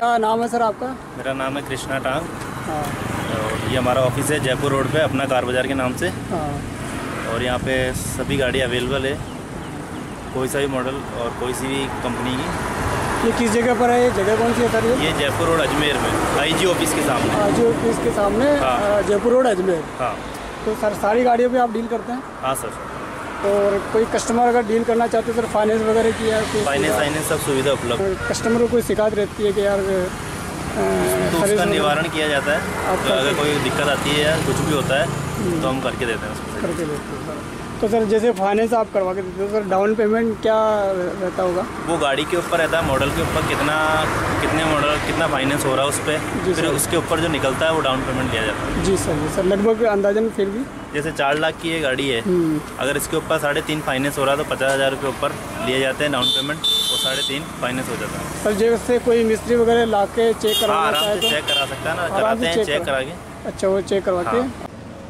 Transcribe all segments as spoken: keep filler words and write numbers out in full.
नाम है सर आपका? मेरा नाम है कृष्णा टांग। हाँ। और ये हमारा ऑफिस है जयपुर रोड पे अपना कार बाज़ार के नाम से। हाँ। और यहाँ पे सभी गाड़ी अवेलेबल है, कोई सा भी मॉडल और कोई सी भी कंपनी की। ये किस जगह पर है? ये जगह कौन सी है सर? ये ये जयपुर रोड अजमेर में आई जी ऑफिस के सामने। आई जी ऑफिस के सामने। हाँ। जयपुर रोड अजमेर। हाँ। तो सर सारी गाड़ियों पे आप डील करते हैं? हाँ सर। और कोई कस्टमर अगर डील करना चाहते हैं सर, फाइनेंस वगैरह की है? फाइनेंस फाइनेंस सब सुविधा उपलब्ध। कस्टमर को कोई शिकायत रहती है कि यार तो उसका निवारण किया जाता है। तो अगर कोई दिक्कत आती है या कुछ भी होता है तो हम करके देते हैं उसको। करके देते हैं सर। तो सर जैसे फाइनेंस आप करवा के देते हो सर, डाउन पेमेंट क्या रहता होगा? वो गाड़ी के ऊपर रहता है, मॉडल के ऊपर कितना कितने मॉडल कितना फाइनेंस हो रहा है उस पर, फिर उसके ऊपर जो निकलता है वो डाउन पेमेंट लिया जाता है। जी सर। जी सर। लगभग अंदाजन फिर भी जैसे चार लाख की ये गाड़ी है, अगर इसके ऊपर साढ़े तीन फाइनेंस हो रहा है तो पचास हज़ार रुपये ऊपर लिए जाते हैं डाउन पेमेंट, और साढ़े तीन फाइनेंस हो जाता है। सर जैसे कोई मिस्त्री वगैरह ला के चेक करवाना आराम चाहे से तो चेक करा सकता है ना, कराते हैं चेक करा के। अच्छा, वो चेक करवा के।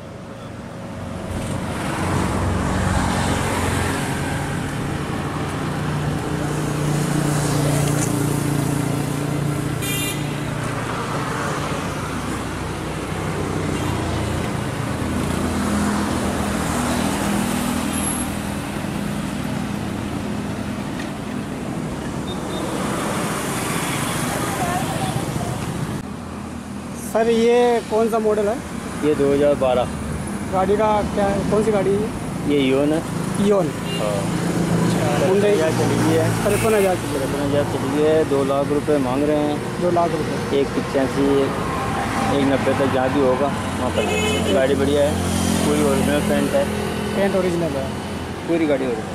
सर ये कौन सा मॉडल है? ये दो हज़ार बारह। गाड़ी का क्या है, कौन सी गाड़ी है? ये योन है। योन। हाँ। अच्छा, हज़ार चली गई है। तिरपन हज़ार तिरपन हज़ार चली गई है। दो लाख रुपए मांग रहे हैं। दो लाख रुपए। एक पिचासी एक नब्बे तक जहाँ भी होगा वहाँ पर। गाड़ी बढ़िया है, पूरी ओरिजिनल पेंट है। पेंट ओरिजिनल है, पूरी गाड़ी ओरिजिनल।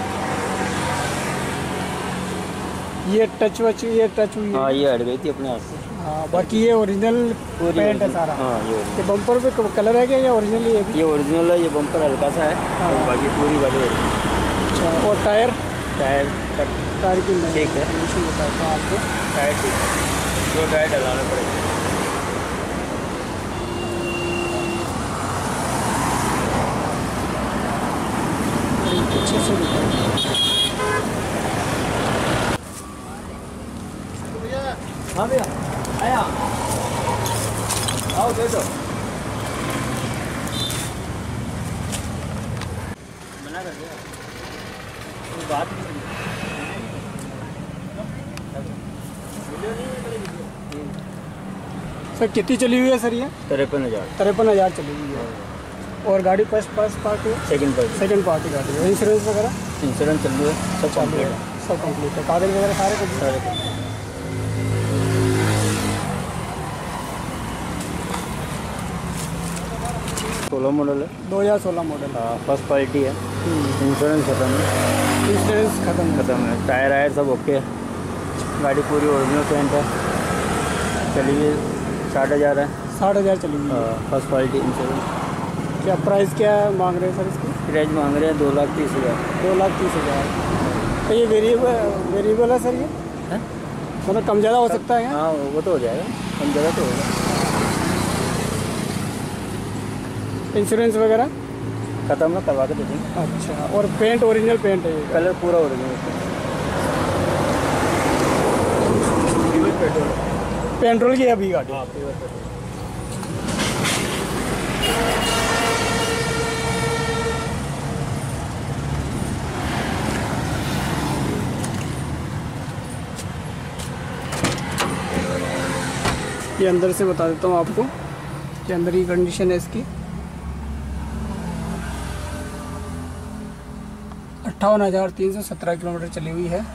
ये टच वच ये टच हुई? हाँ, ये हट गई थी अपने हाथ से। हाँ, बाकी ये ओरिजिनल पेंट है सारा। हाँ, ये ये बम्पर पे कलर है क्या या ओरिजिनल? ये भी ये ओरिजिनल है। ये बम्पर हल्का सा है। हाँ। और बाकी पूरी गाड़ी ओरिजिनल। अच्छा, और टायर? टायर टायर की ठीक है, बताता हूँ आपको। टायर ठीक है, दो टायर डलाना पड़ेगा। अच्छे से हाँ भैया आया, आओ बैठो। मना कर दिया, कोई बात नहीं। सर कितनी चली हुई है सर ये? तिरपन हज़ार। तिरपन हज़ार चली हुई है। और गाड़ी first first party? Second party. Second party गाड़ी है। इंश्योरेंस वगैरह? इंश्योरेंस चालू है, सब चालू है, सब कंप्लीट है। कागज वगैरह सारे कुछ सारे। सोलह मॉडल है। दो हज़ार सोलह मॉडल। हाँ, फर्स्ट क्वालिटी है। इंश्योरेंस खत्म है। इंश्योरेंस खत्म खत्म है। टायर आयर सब ओके है। गाड़ी पूरी ओरिजिनल पेंट है। चली गई साठ हज़ार है। साठ हज़ार चली गई। हाँ, फर्स्ट क्वालिटी इंश्योरेंस। क्या प्राइस क्या मांग रहे हैं सर इसकी? प्राइस मांग रहे हैं दो लाख तीस हज़ार। दो लाख तीस हज़ार। तो ये वेरिएबल वेरिएबल है सर? ये है मतलब कम ज़्यादा हो सकता है? हाँ, वो तो हो जाएगा, कम ज़्यादा तो होगा। इंश्योरेंस वगैरह खत्म है, करवा के दे देंगे। अच्छा, और पेंट ओरिजिनल पेंट है? ये कलर पूरा ओरिजिनल। पेट्रोल पेट्रोल की है अभी गाड़ी? हाँ, प्योर पेट्रोल। ये अंदर से बता देता हूँ आपको कि अंदर की कंडीशन है इसकी। अट्ठावन हज़ार तीन सौ सत्रह किलोमीटर चली हुई है।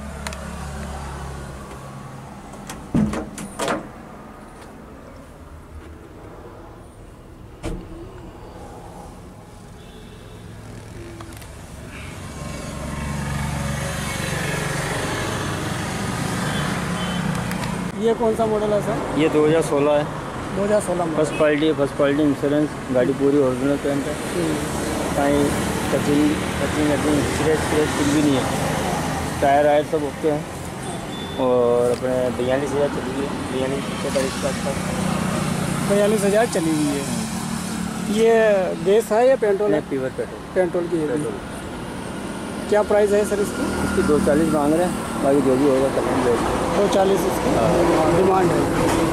ये कौन सा मॉडल है सर? ये दो हज़ार सोलह है। दो हज़ार सोलह model. First quality first quality insurance. गाड़ी पूरी ओरिजिनल पेंट है। कहीं touching touching touching scratch scratch कुछ भी नहीं है। टायर आयर सब ओके हैं। और अपने बयालीस हज़ार चली हुई है। बयालीस पैंतालीस का अच्छा बयालीस हज़ार चली हुई है। ये गैस है या पेट्रोल है? Pure petrol. पेट्रोल की है। क्या प्राइस है सर इसकी? इसकी दो चालीस मांग रहे हैं। बाकी जो भी होगा करेंगे बेच दो चालीस इसकी डिमांड है।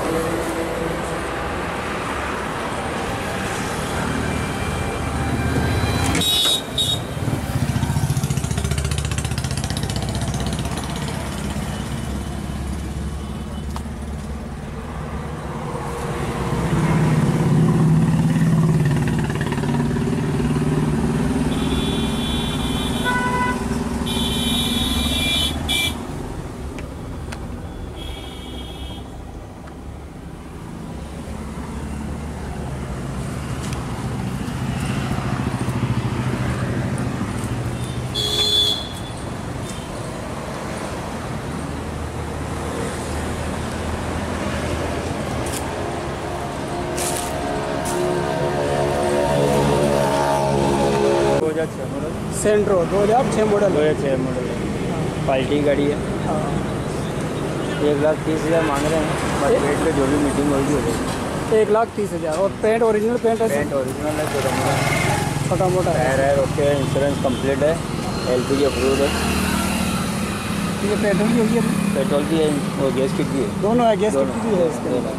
सेंट्रो दो हज़ार छः मॉडल दो हज़ार छः मॉडल है, क्वालिटी गाड़ी है। हाँ। एक लाख तीस हज़ार मांग रहे हैं, बस रेट पे जो भी मीटिंग होगी हो जाएगी। एक लाख तीस हज़ार और पेंट ओरिजिनल पेंट है? पेंट ओरिजिनल है, छोटा मोटा छोटा मोटा है। टायर है ओके है, इंश्योरेंस कंप्लीट है, एलपीजी अप्रूव्ड है। ये पेट्रोल की होगी? पेट्रोल की है और गैस किट भी है, दोनों है। गैस किट भी है इसके अंदर।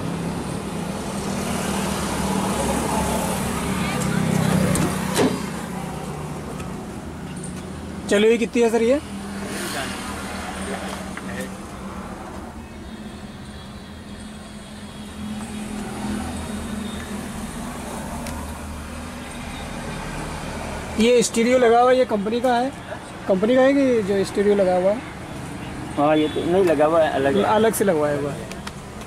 चलो ये कितनी है सर ये? ये स्टीरियो लगा हुआ है, ये कंपनी का है? कंपनी का है कि जो स्टीरियो लगा हुआ है? हाँ ये तो नहीं लगा हुआ है, अलग अलग से लगवाया हुआ है।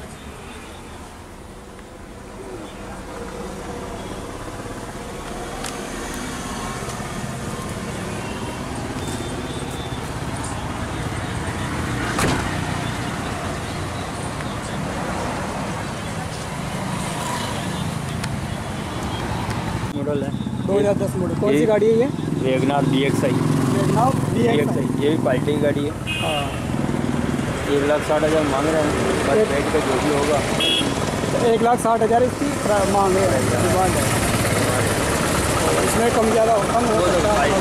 मॉडल है दो हज़ार दस मॉडल। कौन सी गाड़ी है ये? WagonR D X I. WagonR D X I, ये भी क्वालिटी की गाड़ी है। हाँ। एक लाख साठ हज़ार मांग रहे हैं, बस रेट का जो भी होगा। एक लाख साठ हज़ार इसकी मांग रहे हैं, डिमांड है। इसमें कम ज़्यादा कम हो सकता है।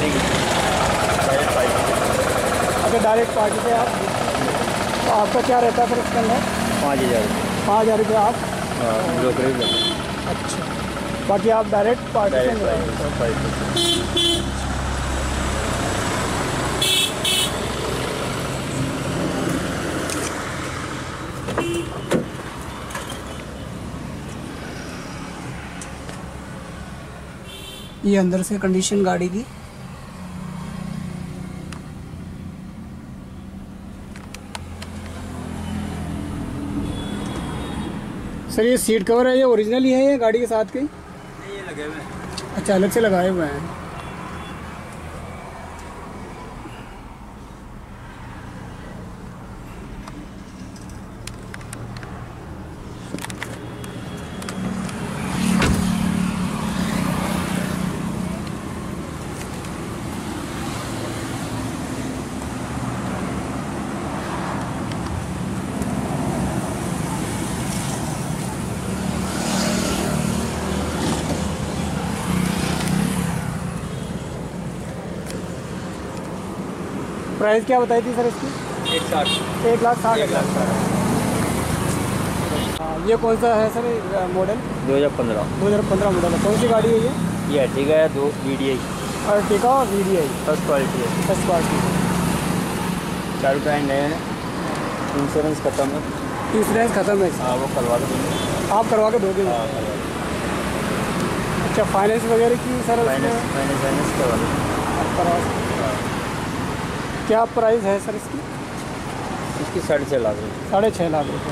अच्छा डायरेक्ट पार्टी पे आप, तो आपका क्या रहता है फिर इसके अंदर? पाँच हज़ार पाँच हज़ार रुपये आप ब्रोकरेज। अच्छा, बाकी आप डायरेक्ट पार्टी से ये अंदर से कंडीशन गाड़ी की। सर ये सीट कवर है, ये ओरिजिनल ही है ये गाड़ी के साथ के? नहीं ये लगे हुए हैं। अच्छा अलग से लगाए हुए हैं। प्राइस क्या बताई थी सर इसकी? एक साठ एक लाख साठ एक लाख साठ। हाँ, ये कौन सा है सर मॉडल? दो हज़ार पंद्रह दो हज़ार पंद्रह मॉडल है। कौन सी गाड़ी है ये? ये अर्टिगा है, दो वी डी आई। अर्टिगा और V D I first quality है। First quality. चारों टायर नए हैं, इंश्योरेंस खत्म है। इंश्योरेंस खत्म है? हाँ वो करवा देंगे। आप करवा के दोगे? हाँ करवा देंगे। अच्छा फाइनेंस वगैरह की सर? फाइनेंस फाइनेंस फाइनेंस करवा देंगे। करवा सकते। क्या प्राइस है सर इसकी? इसकी साढ़े छः लाख रुपये। साढ़े छः लाख रुपये।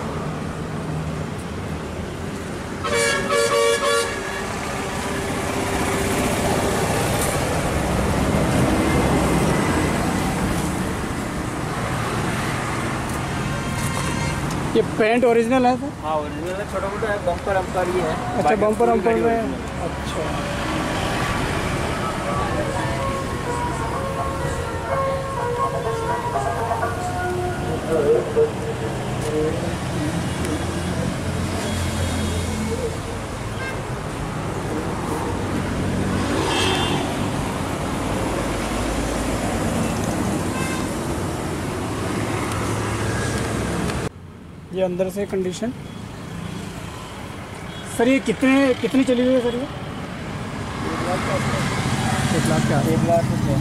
ये पेंट ओरिजिनल है सर? हाँ ओरिजिनल है, छोटा मोटा है, बम्पर अम्पर ही है। अच्छा बम्पर अम्पर में। अच्छा ये अंदर से कंडीशन। सर ये कितने कितनी चली हुई है सर? ये एक लाख क्या एक लाख रुपये।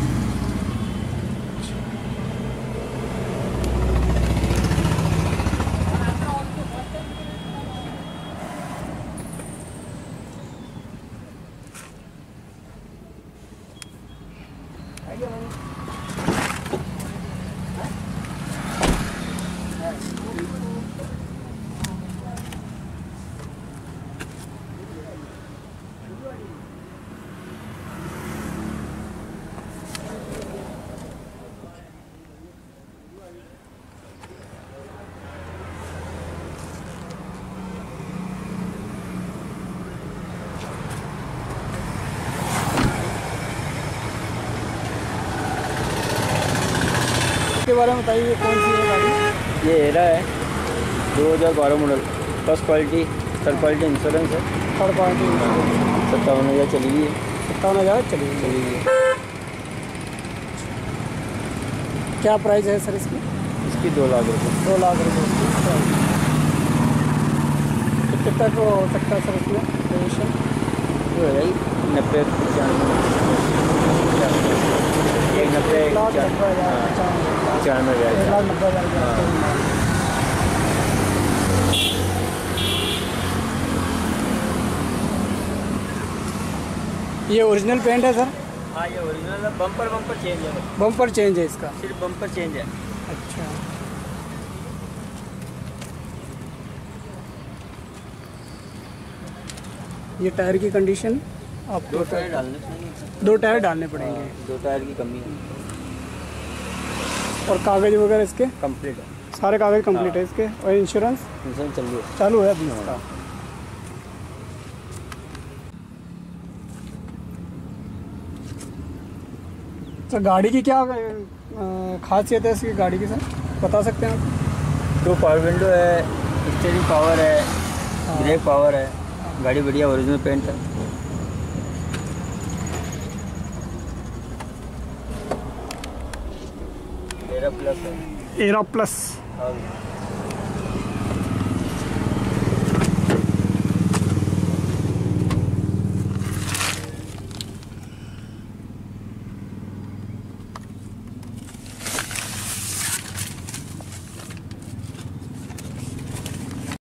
के बारे में बताइए, कौन सी है गाड़ी? ये एरा है, दो हज़ार बारह model, first quality, third quality insurance है। थर्ड क्वालिटी सत्तावन हज़ार चली गई है। सत्तावन हज़ार चली गई चली गई है। क्या प्राइस है सर इसकी? इसकी दो लाख रुपये। दो लाख रुपये। तो कितना को हो सकता है सर इसमें रेजिस्ट्रेशन? वो है भाई नब्बे पचानवे एक नब्बे लाख नब्बे हज़ार पचानवे हज़ार एक लाख नब्बे हज़ार। ये ओरिजिनल पेंट है सर? हाँ ये ओरिजिनल है। बम्पर बम्पर चेंज है। बम्पर चेंज है इसका? सिर्फ बम्पर चेंज है। अच्छा। ये टायर की कंडीशन आपको? दो टायर डालने पड़ेंगे। दो टायर डालने पड़ेंगे। दो टायर की कमी है। और कागज वगैरह इसके कंप्लीट है? सारे कागज कंप्लीट है इसके। और इंश्योरेंस? इंश्योरेंस चालू है। चालू है अभी इसका। सर गाड़ी की क्या खासियत है इसकी गाड़ी की सर, बता सकते हैं आप? दो पावर विंडो है, स्टीयरिंग पावर है, ब्रेक पावर है, गाड़ी बढ़िया ओरिजिनल पेंट है। एरा प्लस है। Era plus. हाँ।